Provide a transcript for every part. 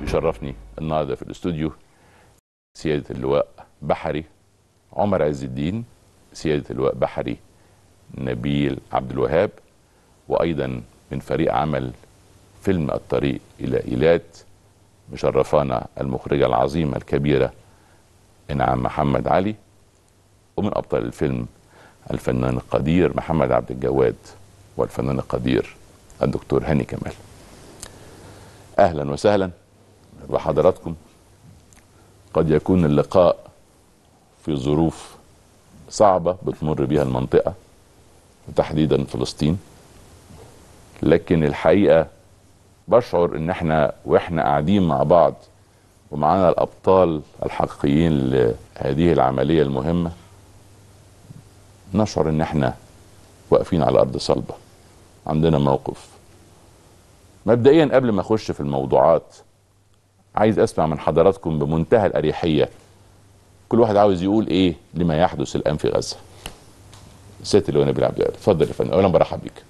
يشرفني النهارده في الاستوديو سيادة اللواء بحري عمر عز الدين، سيادة اللواء بحري نبيل عبد الوهاب، وأيضا من فريق عمل فيلم الطريق إلى إيلات مشرفانا المخرجة العظيمة الكبيرة إنعام محمد علي، ومن أبطال الفيلم الفنان القدير محمد عبد الجواد والفنان القدير الدكتور هاني كمال. أهلا وسهلا بحضراتكم. قد يكون اللقاء في ظروف صعبة بتمر بها المنطقة وتحديدا فلسطين، لكن الحقيقة بشعر ان واحنا قاعدين مع بعض ومعانا الابطال الحقيقيين لهذه العملية المهمة، نشعر ان احنا واقفين على ارض صلبة، عندنا موقف. مبدئيا قبل ما اخش في الموضوعات عايز اسمع من حضراتكم بمنتهى الاريحية، كل واحد عاوز يقول ايه لما يحدث الان في غزة. سيادة اللواء نبيل عبد الوهاب، اتفضل يا فندم. اولا برحب بك.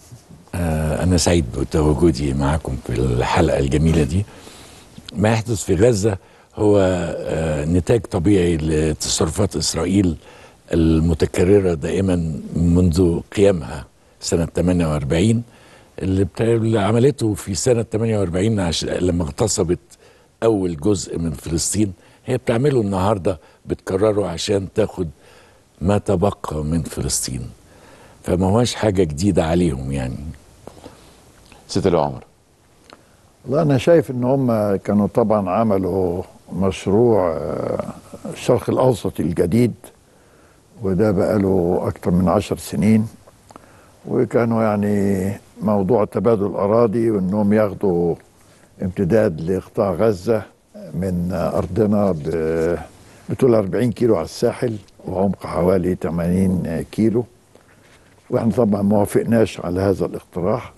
أنا سعيد بتواجدي معكم في الحلقة الجميلة دي. ما يحدث في غزة هو نتاج طبيعي لتصرفات إسرائيل المتكررة دائما منذ قيامها سنة 48، اللي عملته في سنة 48 لما اغتصبت أول جزء من فلسطين، هي بتعمله النهاردة بتكرره عشان تاخد ما تبقى من فلسطين، فما هوش حاجة جديدة عليهم يعني. سيادة اللواء عمر. والله أنا شايف إن هم كانوا طبعا عملوا مشروع الشرق الأوسط الجديد، وده بقاله أكتر من 10 سنين، وكانوا يعني موضوع تبادل الأراضي وإنهم ياخدوا امتداد لقطاع غزة من أرضنا بطول 40 كيلو على الساحل وعمق حوالي 80 كيلو، واحنا طبعا ما وافقناش على هذا الاقتراح.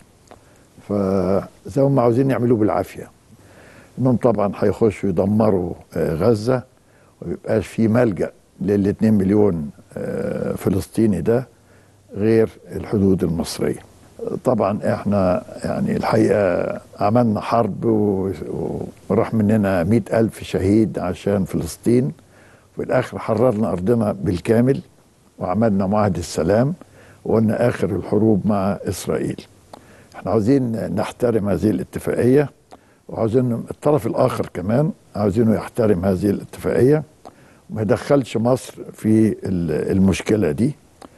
فزي هم عاوزين يعملوه بالعافيه، انهم طبعا هيخشوا يدمروا غزه وميبقاش في ملجأ لل2 مليون فلسطيني ده غير الحدود المصريه. طبعا احنا يعني الحقيقه عملنا حرب وراح مننا 100,000 شهيد عشان فلسطين، وفي الاخر حررنا ارضنا بالكامل وعملنا معاهده السلام وقلنا اخر الحروب مع اسرائيل. احنا عاوزين نحترم هذه الاتفاقيه، وعاوزين الطرف الاخر كمان عاوزينه يحترم هذه الاتفاقيه وما يدخلش مصر في المشكله دي.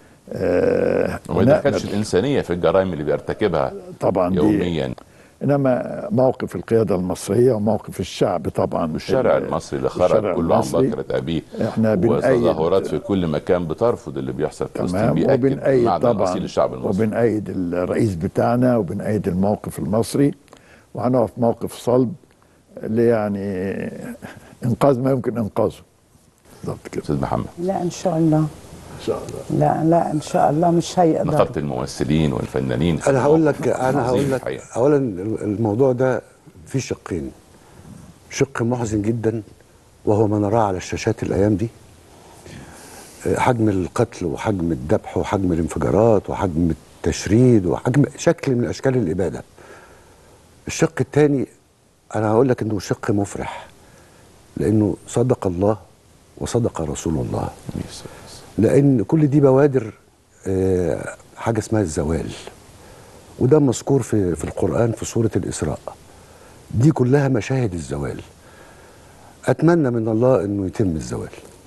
وما يدخلش الانسانيه في الجرائم اللي بيرتكبها طبعا يوميا. انما موقف القياده المصريه وموقف الشعب طبعا، والشارع المصري اللي خرج كله عن بكره ابيه، احنا بنأيد وتظاهرات في كل مكان بترفض اللي بيحصل في فلسطين، بيأكد معدن اصيل الشعب المصري. وبنأيد الرئيس بتاعنا وبنأيد الموقف المصري، وهنقف موقف صلب اللي يعني انقاذ ما يمكن انقاذه. بالظبط كده. استاذ محمد. لا ان شاء الله. ان شاء الله. لا ان شاء الله مش هيقدر. نقابه الممثلين والفنانين. انا هقول لك اولا الموضوع ده فيه شقين. شق محزن جدا وهو ما نراه على الشاشات الايام دي، حجم القتل وحجم الذبح وحجم الانفجارات وحجم التشريد وحجم شكل من اشكال الاباده. الشق الثاني انا هقول لك انه شق مفرح، لانه صدق الله وصدق رسول الله، لان كل دي بوادر حاجه اسمها الزوال، وده مذكور في القرآن في سورة الإسراء. دي كلها مشاهد الزوال. أتمنى من الله أنه يتم الزوال.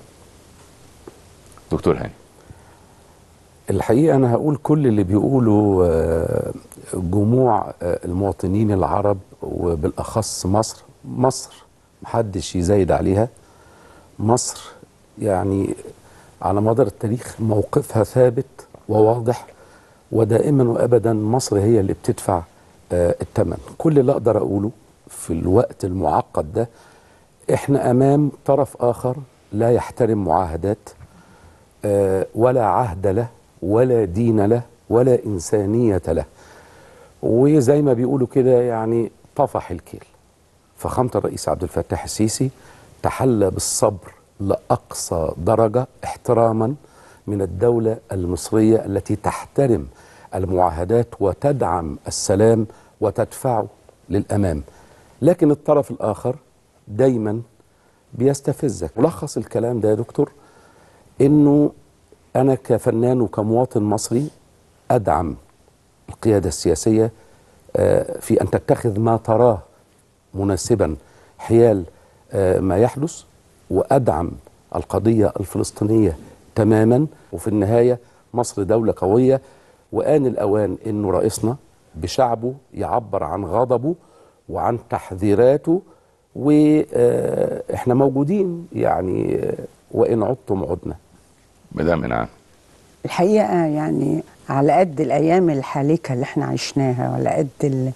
دكتور هاني. الحقيقة أنا هقول كل اللي بيقولوا جموع المواطنين العرب وبالأخص مصر محدش يزايد عليها. مصر يعني على مدار التاريخ موقفها ثابت وواضح، ودائما وابدا مصر هي اللي بتدفع الثمن. كل اللي اقدر اقوله في الوقت المعقد ده، احنا امام طرف اخر لا يحترم معاهدات ولا عهد له ولا دين له ولا انسانيه له، وزي ما بيقولوا كده يعني طفح الكيل. فخامة الرئيس عبد الفتاح السيسي تحلى بالصبر لأقصى درجة احتراما من الدولة المصرية التي تحترم المعاهدات وتدعم السلام وتدفعه للأمام. لكن الطرف الآخر دايما بيستفزك. ملخص الكلام ده يا دكتور إنه أنا كفنان وكمواطن مصري أدعم القيادة السياسية في أن تتخذ ما تراه مناسبا حيال ما يحدث، وأدعم القضية الفلسطينية تماما. وفي النهاية مصر دولة قوية، وآن الأوان إنه رئيسنا بشعبه يعبر عن غضبه وعن تحذيراته، وإحنا موجودين يعني، وإن عدتم عدنا. مدام إنعام، الحقيقة يعني على قد الأيام الحالكة اللي احنا عشناها، وعلى قد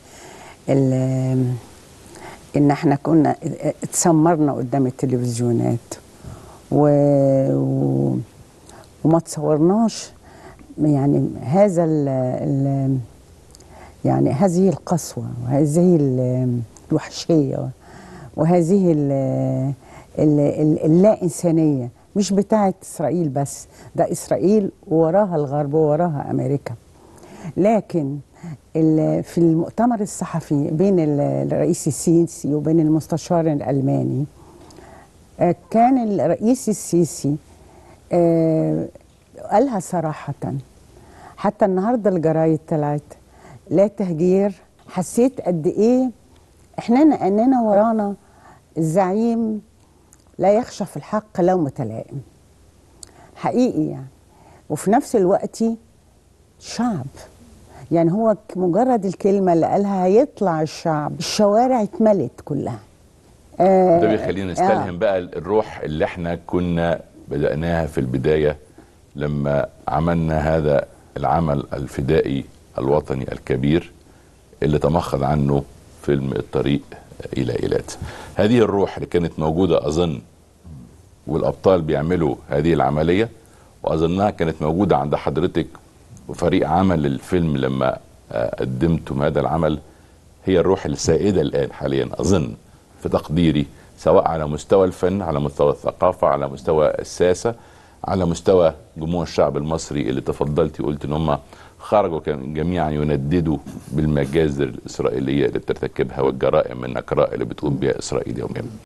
إن احنا كنا اتسمرنا قدام التلفزيونات وما تصورناش يعني هذا يعني هذه القسوة وهذه الوحشية وهذه اللا إنسانية، مش بتاعت إسرائيل بس، ده إسرائيل ووراها الغرب ووراها أمريكا. لكن في المؤتمر الصحفي بين الرئيس السيسي وبين المستشار الألماني، كان الرئيس السيسي قالها صراحة، حتى النهاردة الجرايد طلعت لا تهجير. حسيت قد إيه أننا ورانا الزعيم لا يخشى في الحق لومة لائم، حقيقي يعني. وفي نفس الوقت شعب، يعني هو مجرد الكلمة اللي قالها هيطلع الشعب، الشوارع اتملت كلها. ده بيخلينا نستلهم بقى الروح اللي احنا كنا بدأناها في البداية لما عملنا هذا العمل الفدائي الوطني الكبير اللي تمخض عنه فيلم الطريق إلى إيلات. هذه الروح اللي كانت موجودة أظن والأبطال بيعملوا هذه العملية، وأظنها كانت موجودة عند حضرتك وفريق عمل الفيلم لما قدمتم هذا العمل، هي الروح السائدة الآن حاليا أظن في تقديري، سواء على مستوى الفن، على مستوى الثقافة، على مستوى السياسة، على مستوى جموع الشعب المصري اللي تفضلتي قلت ان هم خرجوا جميعا ينددوا بالمجازر الإسرائيلية اللي بترتكبها والجرائم النكراء اللي بتقوم بها إسرائيل يوميا.